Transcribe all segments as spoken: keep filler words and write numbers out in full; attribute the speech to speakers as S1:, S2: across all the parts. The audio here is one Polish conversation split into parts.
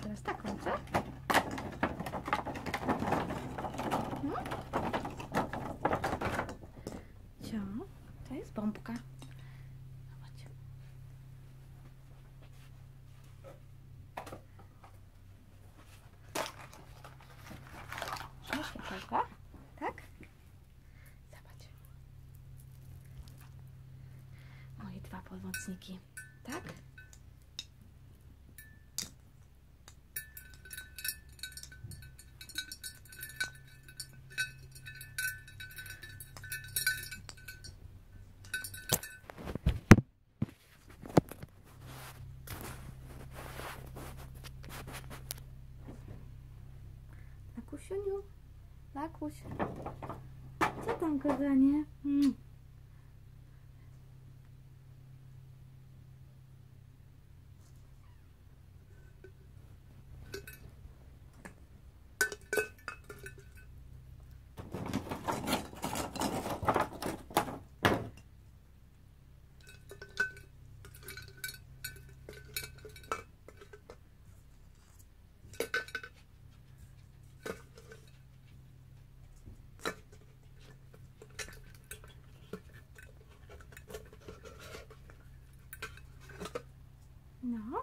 S1: teraz taką, co? Hmm? Co? To jest bombka. Zobacz. Światełka, tak? Zobacz. Moje dwa pomocniki, tak? Lakusiuniu, Lakuś, co tam, kochanie? Hmm. No.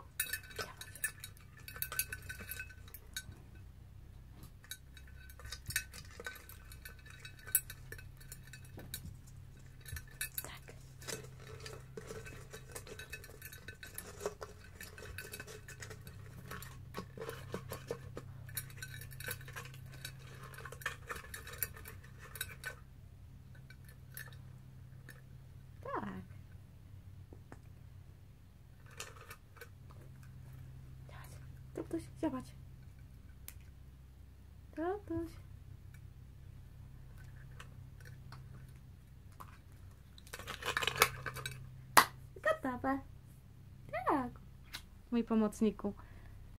S1: Tak. Tak. Tatuś, zobacz. Tatuś. Gotowe. Tak. Mój pomocniku.